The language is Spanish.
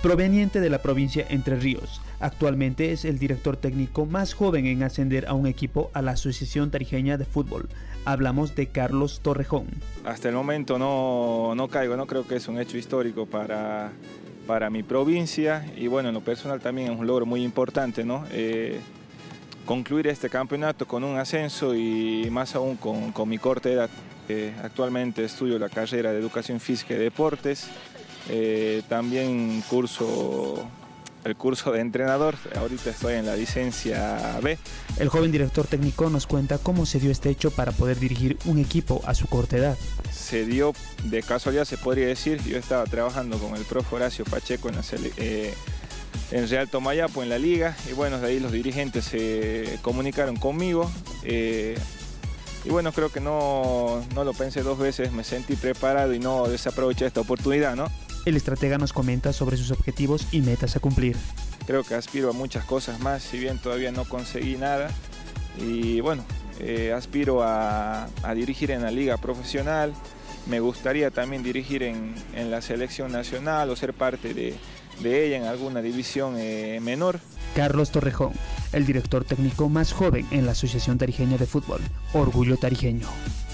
proveniente de la provincia Entre Ríos. Actualmente es el director técnico más joven en ascender a un equipo a la Asociación Tarijeña de Fútbol. Hablamos de Carlos Torrejón. Hasta el momento no caigo, no creo que es un hecho histórico para mi provincia y bueno, en lo personal también es un logro muy importante, ¿no? Concluir este campeonato con un ascenso y más aún con mi corta edad. Actualmente estudio la carrera de Educación Física y Deportes, también curso el curso de entrenador, ahorita estoy en la licencia B. El joven director técnico nos cuenta cómo se dio este hecho para poder dirigir un equipo a su corta edad. Se dio de casualidad, se podría decir. Yo estaba trabajando con el profe Horacio Pacheco en Real Tomayapo, en la liga, y bueno, de ahí los dirigentes se comunicaron conmigo. Y bueno, creo que no lo pensé dos veces, me sentí preparado y no desaproveché esta oportunidad, ¿no? El estratega nos comenta sobre sus objetivos y metas a cumplir. Creo que aspiro a muchas cosas más, si bien todavía no conseguí nada. Y bueno, aspiro a dirigir en la liga profesional. Me gustaría también dirigir en la selección nacional o ser parte de ella en alguna división menor. Carlos Torrejón, el director técnico más joven en la Asociación Tarijeña de Fútbol. Orgullo tarijeño.